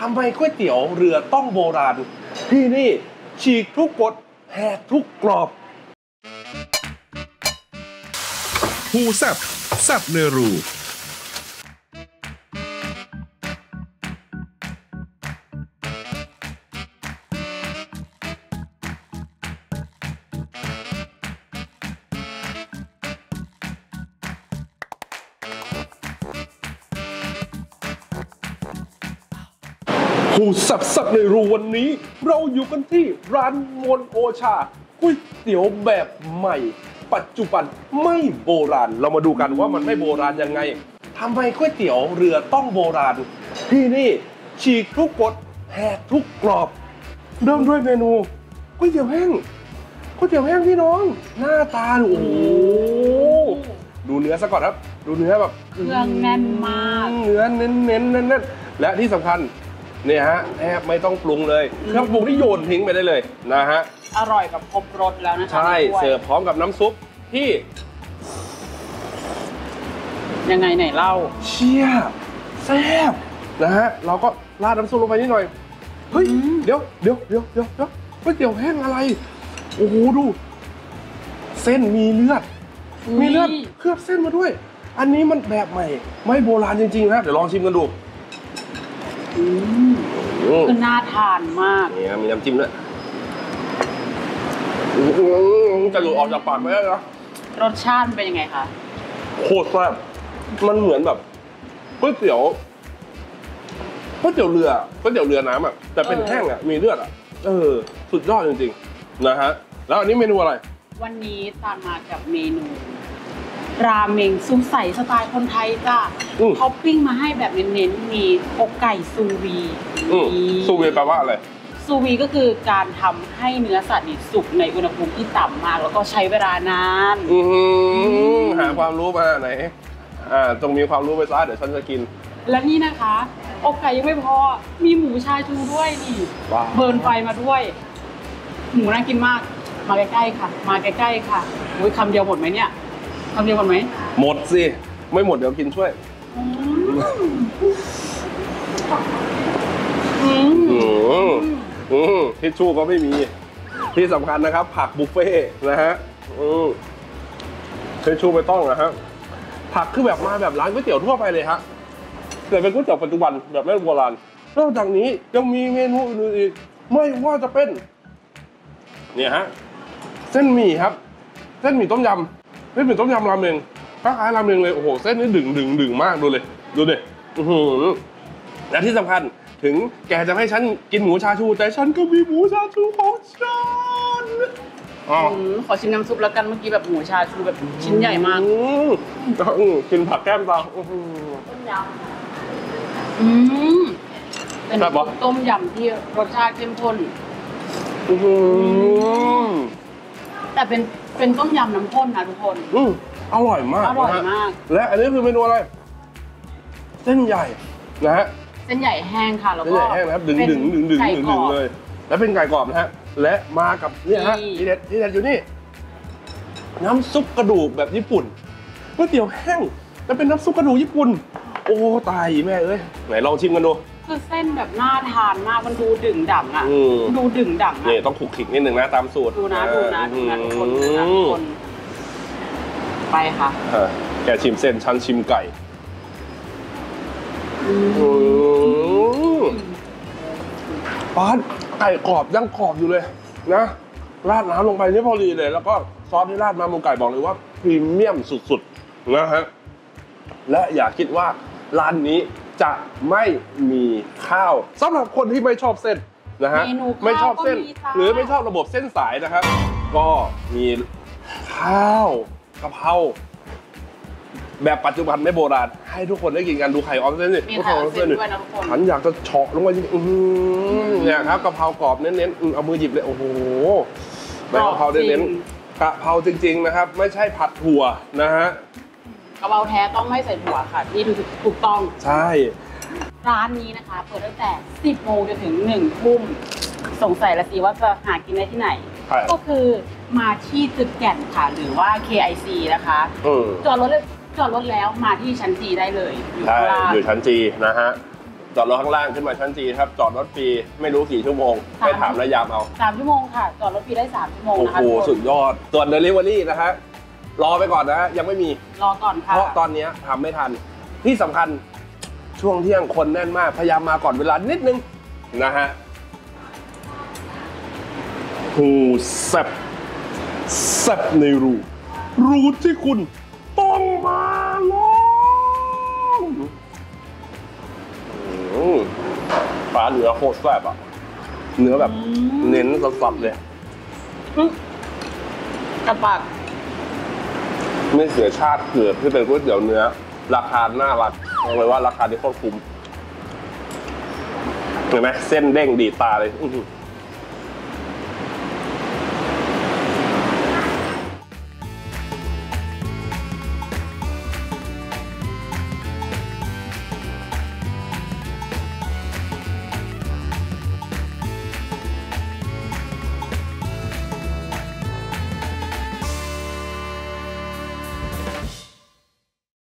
ทำไมก๋วยเตี๋ยวเรือต้องโบราณที่นี่ฉีกทุกกฎแหกทุกกรอบฮูแซ่บแซ่บเนรูผู้สับในรูวันนี้เราอยู่กันที่ร้านมนโอชาก๋วยเตี๋ยวแบบใหม่ปัจจุบันไม่โบราณเรามาดูกันว่ามันไม่โบราณยังไงทำไมก๋วยเตี๋ยวเรือต้องโบราณที่นี่ฉีกทุกกฎแหกทุกกรอบเริ่มด้วยเมนูก๋วยเตี๋ยวแห้งพี่น้องหน้าตาโอ้โหดูเนื้อซะก่อนครับดูเนื้อแบบเครื่องแน่นมากเนื้อเน้นและที่สำคัญเนี่ยฮะแทบไม่ต้องปรุงเลยเครื่องปรุงที่โยนทิ้งไปได้เลยนะฮะอร่อยกับครบรสแล้วนะคะใช่เสิร์ฟพร้อมกับน้ำซุปที่ยังไงไหนเล่าเชี่ยแซ่บนะฮะเราก็ราดน้ำซุปลงไปนิดหน่อยเฮ้ยเดี๋ยวก๋วยเตี๋ยวแห้งอะไรโอ้โหดูเส้นมีเลือดเคลือบเส้นมาด้วยอันนี้มันแบบใหม่ไม่โบราณจริงๆนะเดี๋ยวลองชิมกันดูคือน่าทานมากนี่มีน้ำจิ้มด้วยจะหลุดออกจากปากไม่ได้นะรสชาติเป็นยังไงคะโคตรแซ่บมันเหมือนแบบก๋วยเตี๋ยวเรือน้ำอ่ะแต่เป็นแห้งอ่ะมีเลือดอ่ะสุดยอดจริงๆนะฮะแล้วอันนี้เมนูอะไรวันนี้ตามมากับเมนูราเมงซุปใสสไตล์คนไทยจ้ะท็อปปิ้งมาให้แบบเน้นๆมีอกไก่ซูวีซูวีแปลว่าอะไรซูวีก็คือการทำให้เนื้อสัตว์สุกในอุณหภูมิที่ต่ำมากแล้วก็ใช้เวลานานหาความรู้มาไหนจงมีความรู้ไปซะเดี๋ยวฉันจะกินและนี่นะคะอกไก่ยังไม่พอมีหมูชาชูด้วยนี่เบิร์นไฟมาด้วยหมูน่ากินมากมาใกล้ๆค่ะอุ้ยคำเดียวหมดไหมเนี่ยคำเดียวหมดไหมหมดสิไม่หมดเดี๋ยวกินช่วยทิชชู่ก็ไม่มีที่สำคัญนะครับผักบุฟเฟ่นะฮะทิชชู่ไม่ต้องนะฮะผักคือแบบมาแบบร้านก๋วยเตี๋ยวทั่วไปเลยฮะแต่เป็นก๋วยเตี๋ยวปัจจุบันแบบไม่โบราณนอกจากนี้ยังมีเมนูอื่นอีกไม่ว่าจะเป็นเนี่ยฮะเส้นหมี่ครับเส้นหมี่ต้มยำราเมงคล้ายๆราเมงเลยโอ้โหเส้นนี้ดึงมากดูดิและที่สำคัญถึงแกจะให้ฉันกินหมูชาชูแต่ฉันก็มีหมูชาชูของฉันขอชิมน้ำซุปแล้วกันเมื่อกี้แบบหมูชาชูแบบชิ้นใหญ่มากกินผักแก้มตาต้มยำเป็นต้มยำที่รสชาติเข้มข้นแต่เป็นต้มยำน้ำข้นนะทุกคนอร่อยมากและอันนี้คือเมนูอะไรเส้นใหญ่นะฮะเส้นใหญ่แห้งค่ะแล้วก็เส้นใหญ่แห้งนะครับดึงเลยแล้วเป็นไก่กรอบนะฮะและมากับเนี่ยฮะที่เด็ดอยู่นี่น้ำซุปกระดูกแบบญี่ปุ่นก๋วยเตี๋ยวแห้งแล้วเป็นน้ำซุปกระดูกญี่ปุ่นโอ้ตายแม่เอ้ยไหนลองชิมกันดูคือเส้นแบบน่าทานมากมันดูดึงดั่งอ่ะดูดึงดั่งนี่ต้องขลุกขลิกนิดนึงนะตามสูตรดูนะทุกคนไปค่ะแกชิมเส้นฉันชิมไก่ป๊าดไก่กรอบยังกรอบอยู่เลยนะราดน้ำลงไปนี่พอดีเลยแล้วก็ซอสที่ราดมาบนไก่บอกเลยว่าพรีเมียมสุดๆนะฮะและอย่าคิดว่าร้านนี้จะไม่มีข้าวสำหรับคนที่ไม่ชอบเส้นนะฮะไม่ชอบเส้นหรือไม่ชอบระบบเส้นสายนะครับก็มีข้าวกะเพราแบบปัจจุบันไม่โบราณให้ทุกคนได้กินกันดูไข่ออนเส้นนี่ไข่ออนเส้นฉันอยากจะเฉาะลงไปจริงเนี่ยครับกะเพรากรอบเน้นๆเอามือหยิบเลยโอ้โหกะเพราเน้นๆกะเพราจริงๆนะครับไม่ใช่ผัดถั่วนะฮะกะเพราแท้ต้องไม่ใส่ถั่วค่ะนี่ถูกต้องใช่ร้านนี้นะคะเปิดตั้งแต่ 10 โมงจนถึง 1 ทุ่มสงสัยละสิว่าจะหากินได้ที่ไหนก็คือมาที่ตึกแก่นค่ะหรือว่า KIC นะคะจอดรถแล้วมาที่ชั้น G ได้เลยอยู่ชั้น G นะฮะจอดรถข้างล่างขึ้นมาชั้นจีครับจอดรถฟรีไม่รู้กี่ชั่วโมงไปถามระยามเอา 3 ชั่วโมงค่ะจอดรถฟรีได้3 ชั่วโมงโอ้นะคะโหสุดยอดส่วน Delivery นะฮะรอไปก่อนนะยังไม่มีรอก่อนค่ะเพราะตอนนี้ทำไม่ทันที่สำคัญช่วงเที่ยงคนแน่นมากพยายามมาก่อนเวลานิดนึงนะฮะหูแซ่บแซ่บในรูที่คุณต้องมาลองปลาเนื้อโคตรแซ่บอ่ะเนื้อแบบเน้นสดๆเลยกระปากไม่เสียชาติเกิดที่เป็นก๋วยเตี๋ยวเนื้อราคาน่ารักบอกเลยว่าราคาที่โคตรคุ้มเห็นไหมเส้นเด้งดีดตาเลย